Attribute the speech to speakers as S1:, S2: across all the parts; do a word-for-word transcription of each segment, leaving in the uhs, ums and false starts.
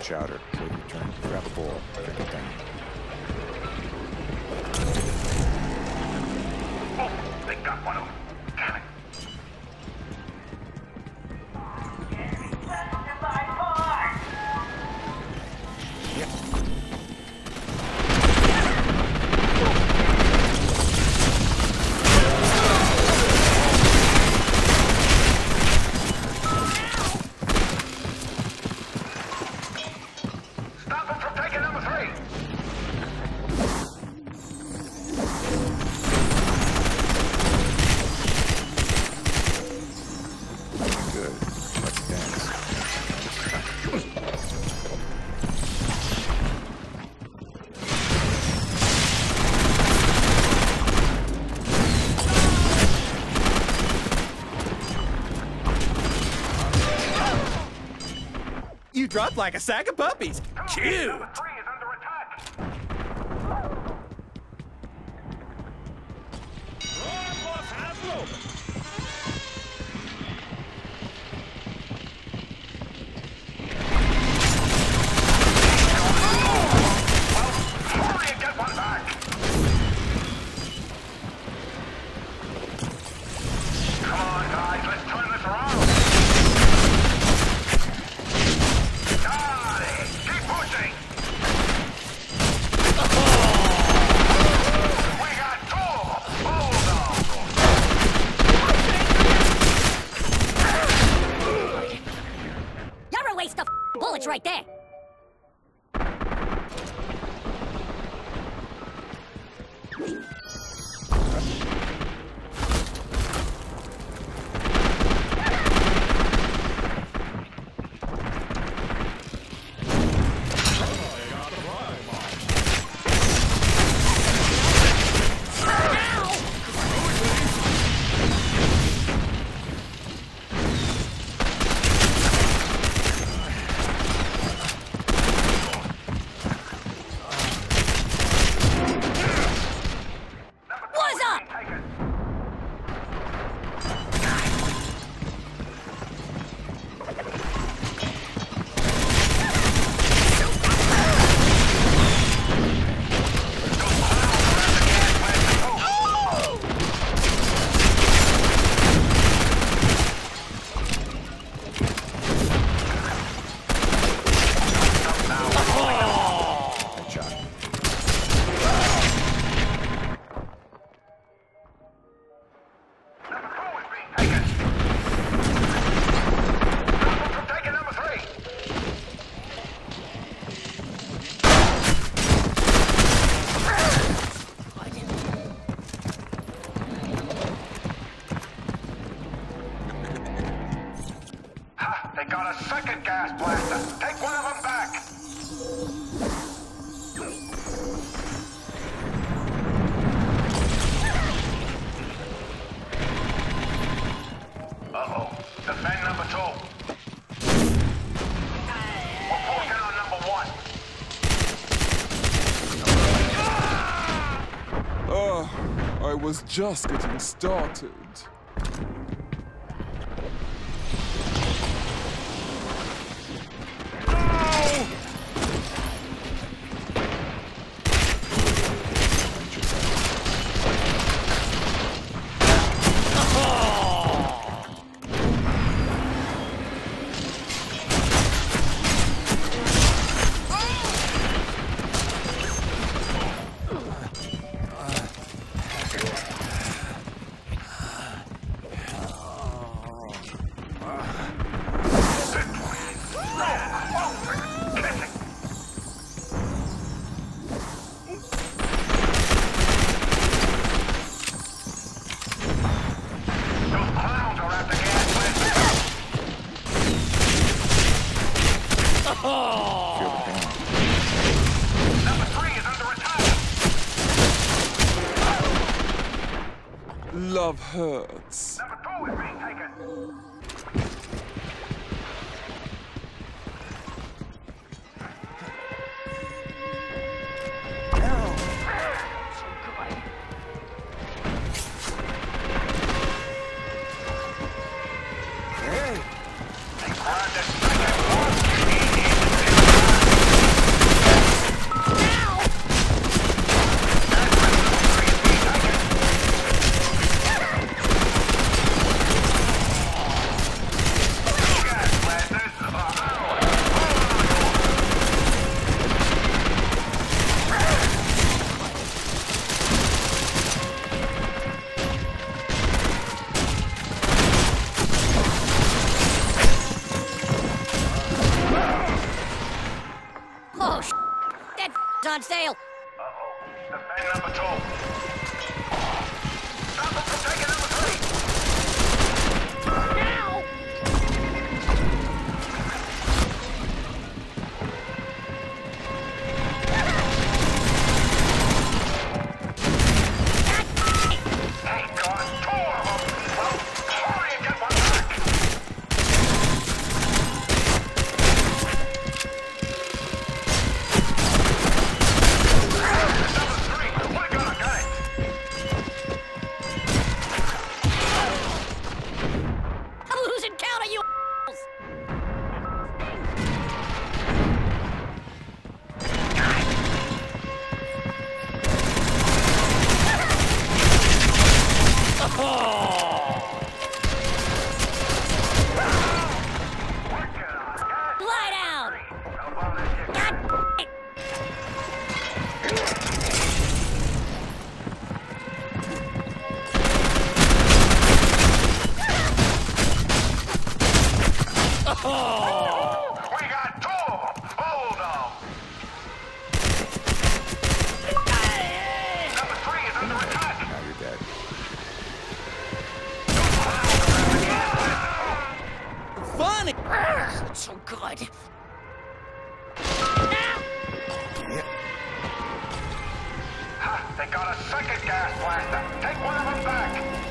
S1: chowder. Wait your turn. Grab a bowl. Drink it down.
S2: Oh, they got one of them. Damn it.
S3: You dropped like a sack of puppies. Cute.
S4: Bullets right there.
S2: They got a second gas blaster. Take one of them back. Uh-oh. Defend number two. We're pushing on number one.
S5: Oh, I was just getting started. Love hurts.
S2: Number two is being taken. Hey. They grabbed it.
S4: on sale.
S2: Uh-oh. Defend number two. Stop them from taking number three.
S4: Now!
S2: Thank God, two of them. Well, hurry and get one back. Number three, we're gonna get it.
S4: I'm losing count of you assholes. Lie down! God it.
S2: We got two of them. Hold on. Number three is under attack.
S1: Now you're dead.
S3: Funny.
S4: It's so good.
S2: Ha, they got a second gas blaster. Take one of them back.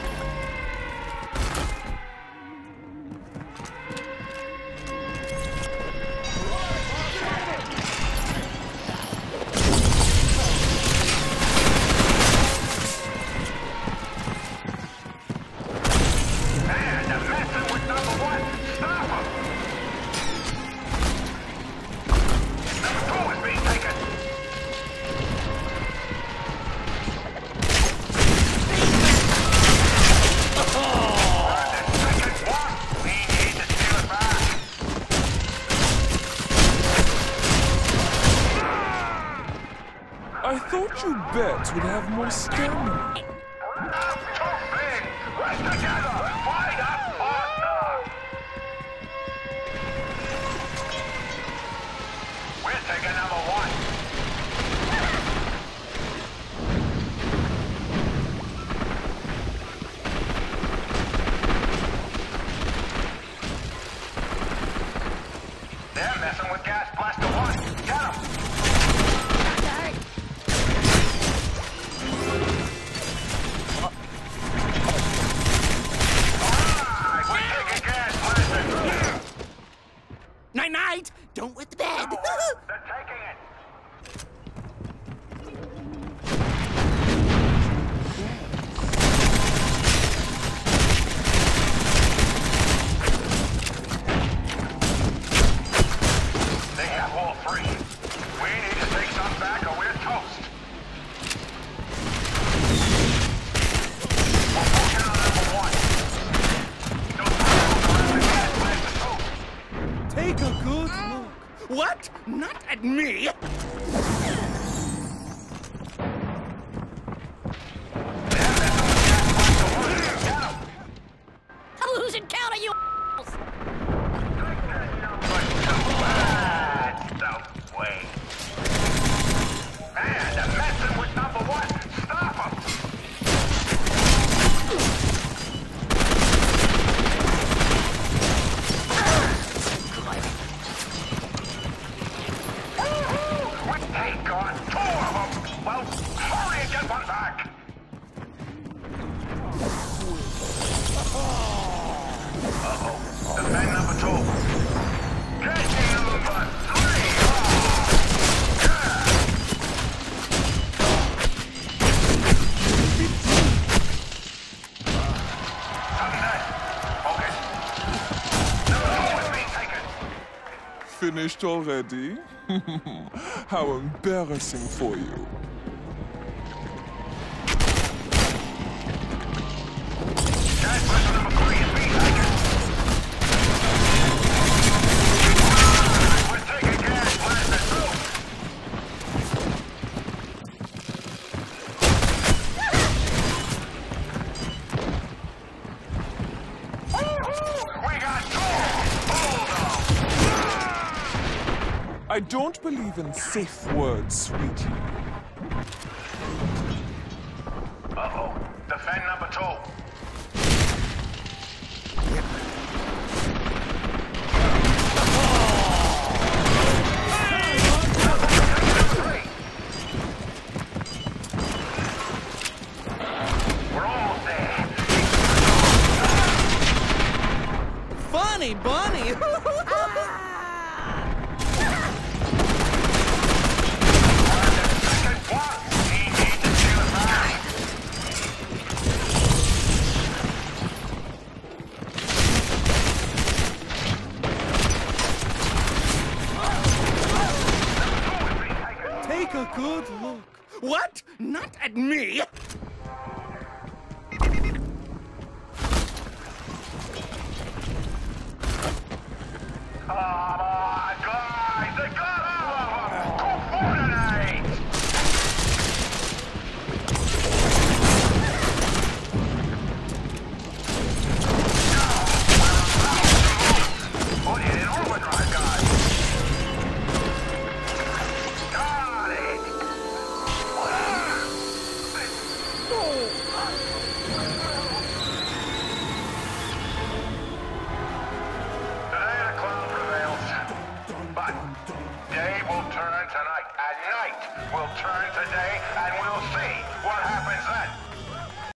S2: Man, they're messing with number one. Stop them. Number two is being taken. Second one. We need to steal it back.
S5: I thought you bets would have more stamina.
S2: Not too big. We're together. Fight up, partner. We're taking number one. They're messing with gas blaster one. Get 'em. Alright, we're taking gas blaster.
S3: Night night. Don't wet the bed.
S2: They're taking it. They have all three. We need to take some back or we're toast. We'll pull down number one. Those people are in the gas blaster too.
S3: Take a good look. What? Not at me.
S4: I'm losing count of you assholes.
S2: No way. Man, they're messing with number one. Stop them. Thank God, two of them. Well, hurry and get one back. Uh-oh. Defend number two. Catching number three. Oh, yeah. Copy that. Okay. Number two is being taken.
S5: Finished already? How embarrassing for you.
S2: Gas blaster number three is being taken. We're taking gas blaster two. We got two. Hold on.
S5: I don't believe in safe words, sweetie.
S2: Uh-oh. Defend number two. We're almost there.
S3: Funny bunny!
S2: Second one. He needs to suicide.
S3: Take a good look. What? Not at me!
S2: Come on, guys! They got all of them! Go Fortnite! Put it in overdrive, guys! Got it! Today the clown prevails. But day will turn to night, and night will turn to day, and we'll see what happens then.